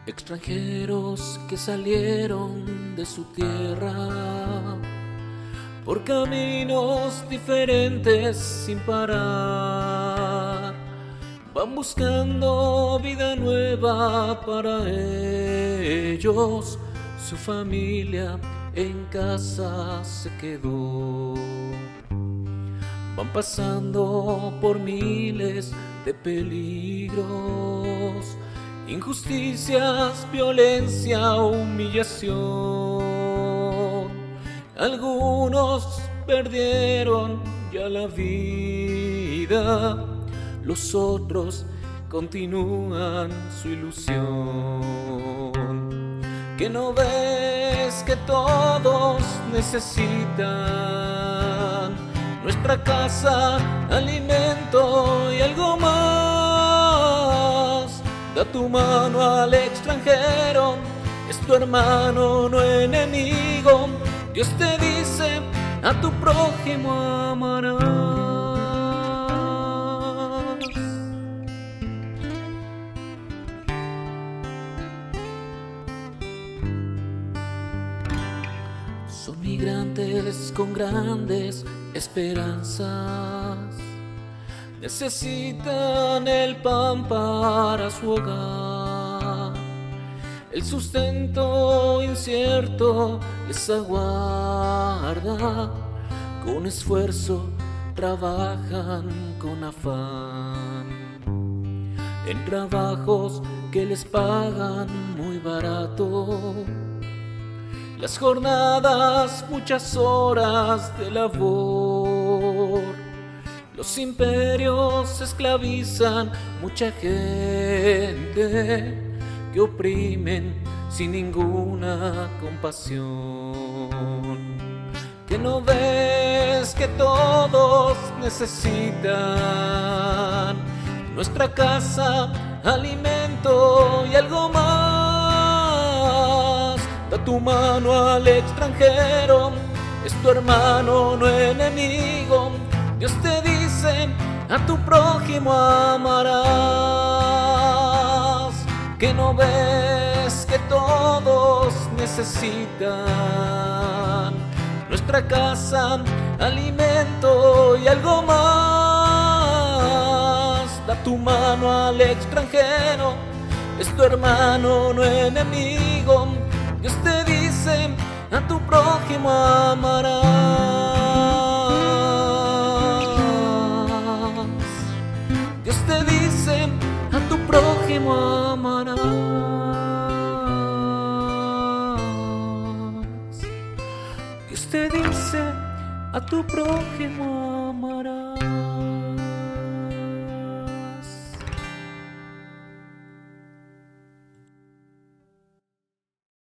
Extranjeros que salieron de su tierra por caminos diferentes sin parar, van buscando vida nueva para ellos. Su familia en casa se quedó. Van pasando por miles de peligros, injusticias, violencia, humillación. Algunos perdieron ya la vida, los otros continúan su ilusión. ¿Que no ves que todos necesitan nuestra casa, alimento y algo más? Da tu mano al extranjero, es tu hermano, no enemigo. Dios te dice, a tu prójimo amarás. Son migrantes con grandes esperanzas, necesitan el pan para su hogar. El sustento incierto les aguarda, con esfuerzo trabajan con afán, en trabajos que les pagan muy barato. Las jornadas, muchas horas de labor. Los imperios esclavizan mucha gente que oprimen sin ninguna compasión. ¿Que no ves que todos necesitan nuestra casa, alimento y algo más? Da tu mano al extranjero, es tu hermano, no enemigo. Dios te dice, a tu prójimo amarás. ¿Que no ves que todos necesitan nuestra casa, alimento y algo más? Da tu mano al extranjero, es tu hermano, no enemigo. Dios te dice, a tu prójimo amarás. Dios te dice, a tu prójimo amarás. Dios te dice, a tu prójimo amarás.